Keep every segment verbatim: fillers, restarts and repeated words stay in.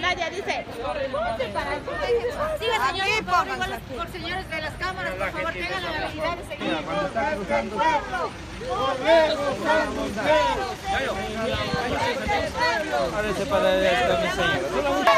Nadia dice. Siga, señor, por favor, igual los por señores de las cámaras, por favor, tengan la habilidad de seguir. Parece para esto, mi señor.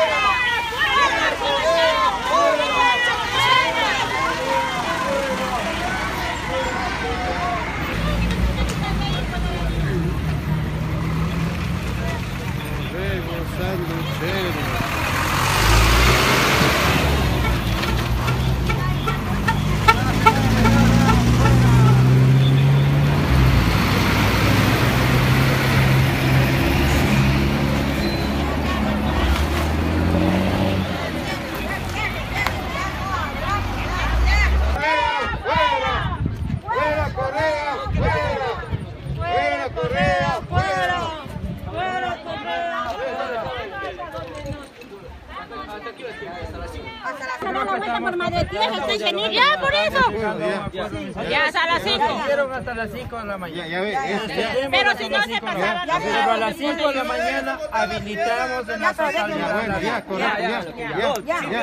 Ya, por eso. Ya hasta las cinco. Hasta las cinco de la mañana. Pero si no se pasaba. Pero a las cinco de la mañana habilitamos en la totalidad. Ya, correcto, ya, ya,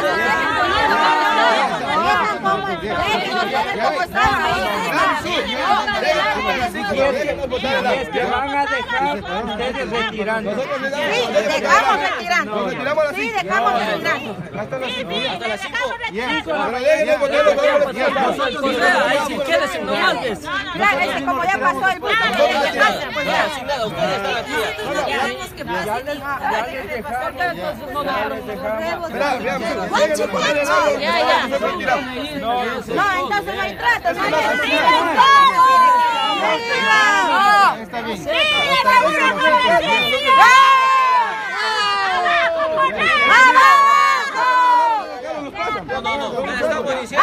es que van a dejar ustedes retirando. Sí, dejamos retirando. Sí, dejamos retirando. Hasta las cinco. Hasta las cinco. Si quieres, no mandes. Claro, es que como ya pasó el bus, pues ya. Sin nada, ustedes están aquí. Ya les dejamos. Ya les dejamos. Ya, ya. No, entonces no hay trato, no hay Está bien. No, no, no, ya estamos diciendo.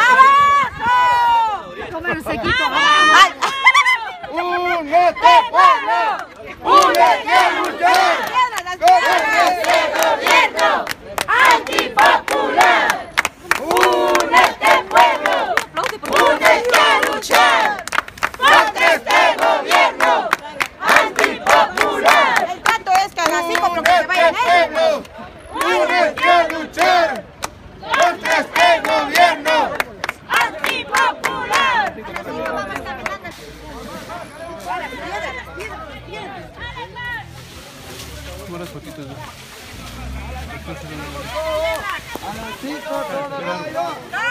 ¡Únete, pueblo! ¡Únete a luchar! ¡Contra este gobierno antipopular! ¡Únete, pueblo! ¡Únete a luchar! ¡Contra este gobierno antipopular! El trato es que a las cinco porque se vayan ellos. ¡Únete a luchar! ¡Contra este gobierno antipopular! Unas fotitos. A las cinco todavía.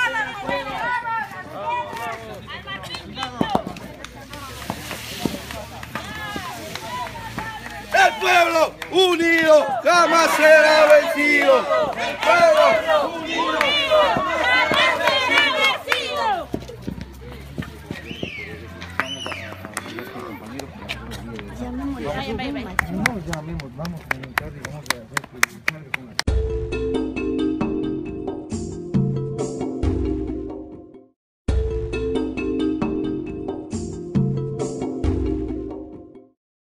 El pueblo unido jamás será vencido. El pueblo unido jamás será vencido. Llamémosle. No, llamemos, vamos a comunicar y vamos a hacer.